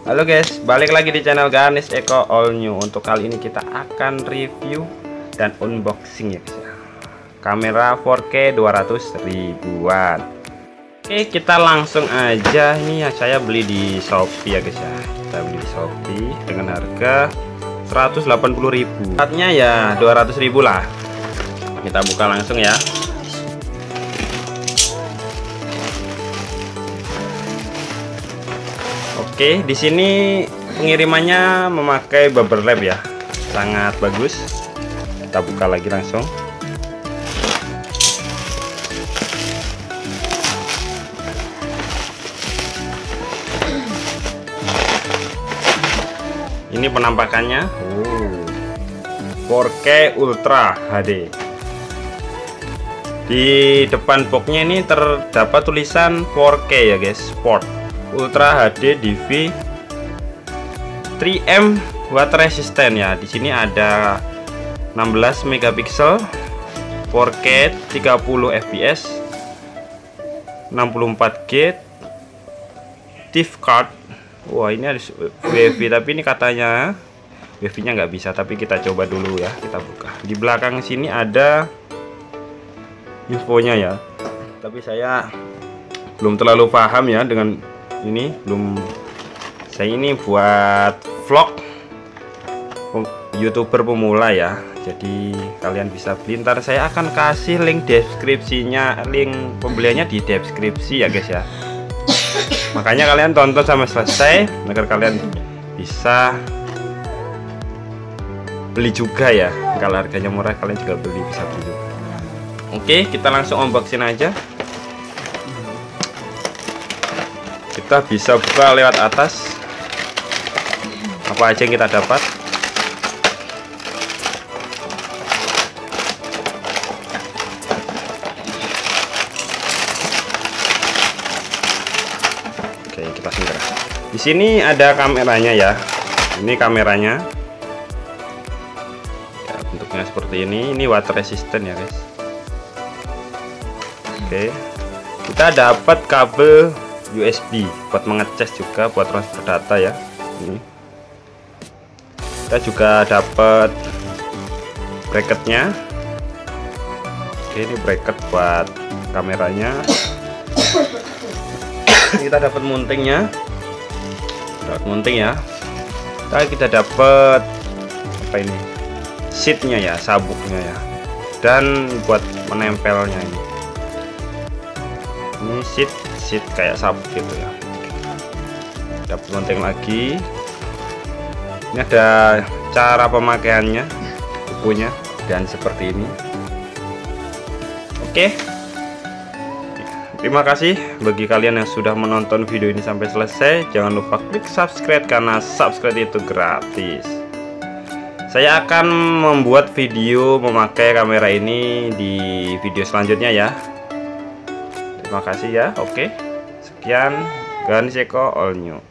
Halo guys, balik lagi di channel Ganis Eko All New. Untuk kali ini kita akan review dan unboxing ya guys ya. Kamera 4K 200 ribuan. Oke, kita langsung aja. Ini ya, saya beli di Shopee ya guys ya. Kita beli di Shopee dengan harga 180.000. Harganya ya 200.000 lah. Kita buka langsung ya. Oke, di sini pengirimannya memakai bubble wrap ya, sangat bagus. Kita buka lagi langsung. Ini penampakannya, 4K Ultra HD. Di depan boxnya ini terdapat tulisan 4K ya guys, Sport Ultra HD DV 3M water resistant ya. Di sini ada 16 megapiksel, 4K 30 fps, 64 GB, TIFF card. Wah, ini ada WiFi, tapi ini katanya WiFi-nya nggak bisa, tapi kita coba dulu ya. Kita buka. Di belakang sini ada infonya ya, tapi saya belum terlalu paham ya dengan ini. Saya ini buat vlog YouTuber pemula ya, jadi kalian bisa beli. Ntar saya akan kasih link deskripsinya, link pembeliannya di deskripsi ya guys ya. Makanya kalian tonton sampai selesai agar kalian bisa beli juga ya. Kalau harganya murah kalian juga bisa beli juga. Oke, kita langsung unboxing aja. Kita bisa buka lewat atas. Apa aja yang kita dapat? Oke, kita segera. Di sini ada kameranya ya. Ini kameranya. Ya, bentuknya seperti ini. Ini water resistant ya guys. Oke, kita dapat kabel USB buat mengecas juga, buat transfer data ya. Ini kita juga dapat bracketnya. Oke, ini bracket buat kameranya. Kita dapat mountingnya, ya. Kita dapat apa ini, sheetnya ya, sabuknya ya, dan buat menempelnya ini sheet kayak sabuk gitu ya. Dapat mounting lagi. Ini ada cara pemakaiannya, bukunya, dan seperti ini. Oke, terima kasih bagi kalian yang sudah menonton video ini sampai selesai. Jangan lupa klik subscribe karena subscribe itu gratis. Saya akan membuat video memakai kamera ini di video selanjutnya ya. Terima kasih ya. Oke, sekian, Ganis Eko All New.